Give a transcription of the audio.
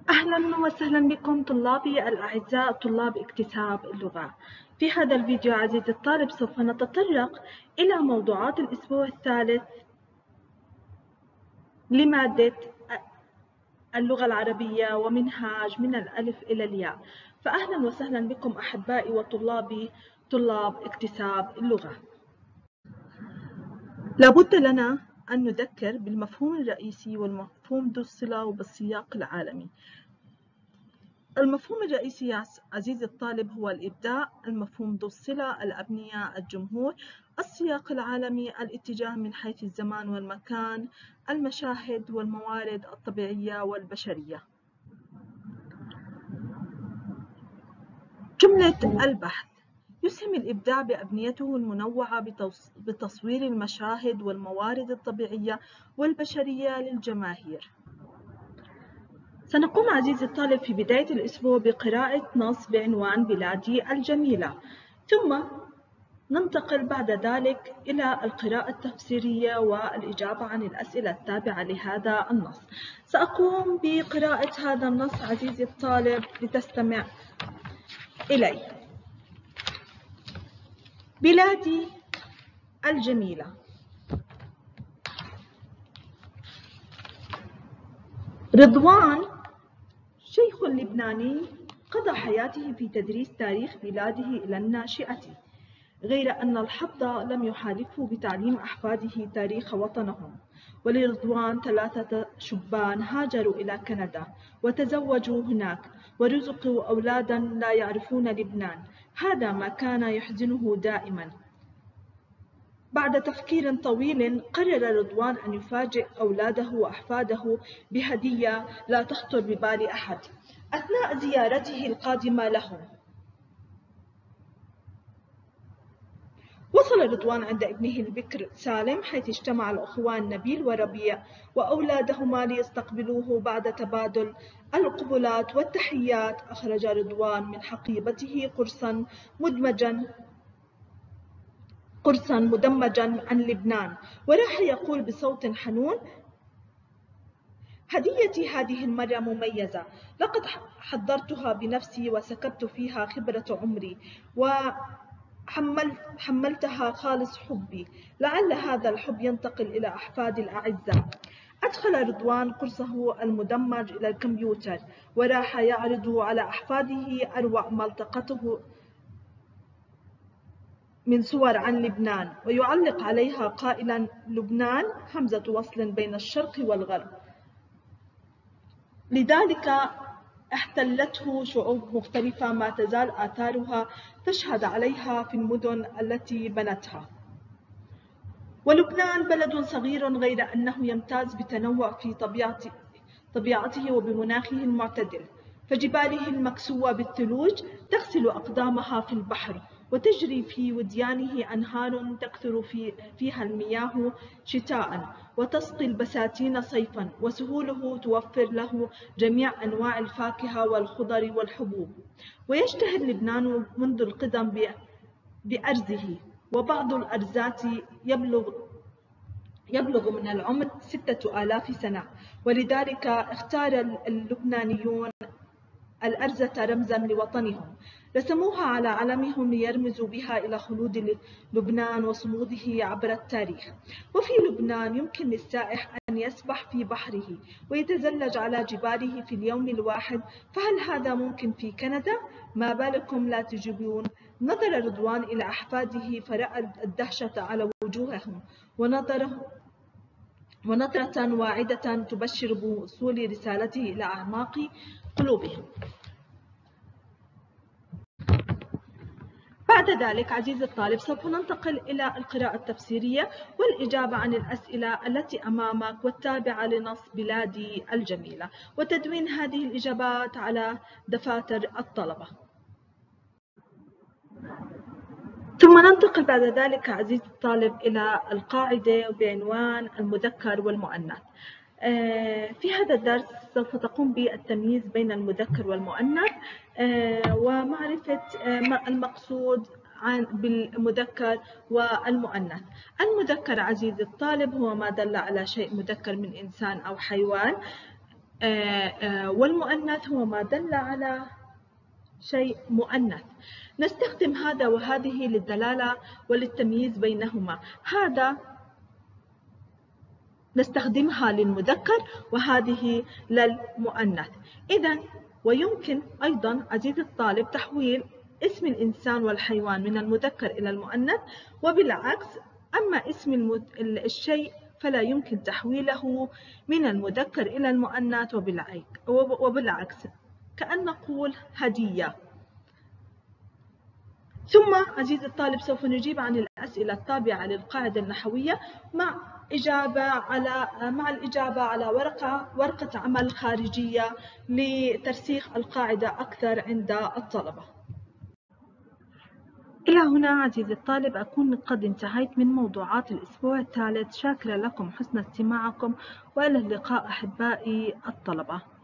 أهلا وسهلا بكم طلابي الأعزاء طلاب اكتساب اللغة. في هذا الفيديو عزيزي الطالب سوف نتطرق إلى موضوعات الأسبوع الثالث لمادة اللغة العربية ومنهاج من الألف إلى الياء. فأهلا وسهلا بكم أحبائي وطلابي طلاب اكتساب اللغة. لابد لنا أن نذكر بالمفهوم الرئيسي والمفهوم ذو الصلة وبالسياق العالمي. المفهوم الرئيسي يا عزيزي الطالب هو الإبداع، المفهوم ذو الصلة الأبنية الجمهور، السياق العالمي الاتجاه من حيث الزمان والمكان، المشاهد والموارد الطبيعية والبشرية. جملة البحث: يسهم الإبداع بأبنيته المنوعة بتصوير المشاهد والموارد الطبيعية والبشرية للجماهير. سنقوم عزيزي الطالب في بداية الأسبوع بقراءة نص بعنوان بلادي الجميلة، ثم ننتقل بعد ذلك إلى القراءة التفسيرية والإجابة عن الأسئلة التابعة لهذا النص. سأقوم بقراءة هذا النص عزيزي الطالب لتستمع إلي. بلادي الجميلة. رضوان شيخ لبناني قضى حياته في تدريس تاريخ بلاده إلى الناشئة، غير أن الحظ لم يحالفه بتعليم أحفاده تاريخ وطنهم. ولرضوان 3 شبان هاجروا إلى كندا وتزوجوا هناك ورزقوا أولادا لا يعرفون لبنان. هذا ما كان يحزنه دائما. بعد تفكير طويل قرر رضوان أن يفاجئ أولاده وأحفاده بهدية لا تخطر ببال أحد أثناء زيارته القادمة لهم. وصل رضوان عند ابنه البكر سالم، حيث اجتمع الأخوان نبيل وربيع وأولادهما ليستقبلوه. بعد تبادل القبلات والتحيات أخرج رضوان من حقيبته قرصا مدمجا عن لبنان، وراح يقول بصوت حنون: هديتي هذه المرة مميزة، لقد حضرتها بنفسي وسكبت فيها خبرة عمري حملتها خالص حبي، لعل هذا الحب ينتقل إلى أحفادي الأعزاء. أدخل رضوان قرصه المدمج إلى الكمبيوتر وراح يعرض على أحفاده أروع ما التقطه من صور عن لبنان، ويعلق عليها قائلا: لبنان همزة وصل بين الشرق والغرب، لذلك احتلته شعوب مختلفة ما تزال آثارها تشهد عليها في المدن التي بنتها. ولبنان بلد صغير، غير أنه يمتاز بتنوع في طبيعته وبمناخه المعتدل، فجباله المكسوة بالثلوج تغسل أقدامها في البحر، وتجري في وديانه أنهار تكثر فيها المياه شتاء وتسقي البساتين صيفا، وسهوله توفر له جميع أنواع الفاكهة والخضر والحبوب. ويشتهر لبنان منذ القدم بأرزه، وبعض الأرزات يبلغ من العمر 6000 سنة، ولذلك اختار اللبنانيون الأرزة رمزا لوطنهم، رسموها على علمهم ليرمزوا بها إلى خلود لبنان وصموده عبر التاريخ. وفي لبنان يمكن للسائح أن يسبح في بحره ويتزلج على جباله في اليوم الواحد، فهل هذا ممكن في كندا؟ ما بالكم لا تجيبون؟ نظر رضوان إلى أحفاده فرأى الدهشة على وجوههم، ونظرة واعدة تبشر بوصول رسالته إلى أعماق قلوبهم. بعد ذلك عزيزي الطالب سوف ننتقل إلى القراءة التفسيرية والإجابة عن الأسئلة التي أمامك والتابعة لنص بلادي الجميلة، وتدوين هذه الإجابات على دفاتر الطلبة. ثم ننتقل بعد ذلك عزيزي الطالب إلى القاعدة بعنوان المذكر والمؤنث. في هذا الدرس سوف تقوم بالتمييز بين المذكر والمؤنث ومعرفة المقصود بالمذكر والمؤنث. المذكر عزيزي الطالب هو ما دل على شيء مذكر من إنسان أو حيوان، والمؤنث هو ما دل على شيء مؤنث. نستخدم هذا وهذه للدلالة وللتمييز بينهما. هذا نستخدمها للمذكر وهذه للمؤنث. إذن ويمكن أيضا عزيزي الطالب تحويل اسم الإنسان والحيوان من المذكر إلى المؤنث، وبالعكس أما اسم الشيء فلا يمكن تحويله من المذكر إلى المؤنث وبالعكس، كأن نقول هدية. ثم عزيزي الطالب سوف نجيب عن الأسئلة التابعة للقاعدة النحوية مع الإجابة على ورقة عمل خارجية لترسيخ القاعدة أكثر عند الطلبة. إلى هنا عزيزي الطالب أكون قد انتهيت من موضوعات الأسبوع الثالث. شاكرة لكم حسن استماعكم، وإلى اللقاء أحبائي الطلبة.